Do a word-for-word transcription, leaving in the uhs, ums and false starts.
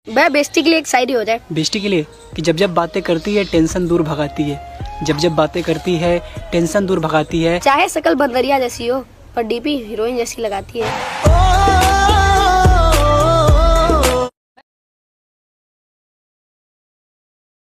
वह बेइज्जती के लिए एक शायरी हो जाए। बेइज्जती के लिए कि जब जब बातें करती है टेंशन दूर भगाती है, जब जब बातें करती है टेंशन दूर भगाती है। चाहे शकल बंदरिया जैसी हो पर डीपी हीरोइन जैसी लगाती है।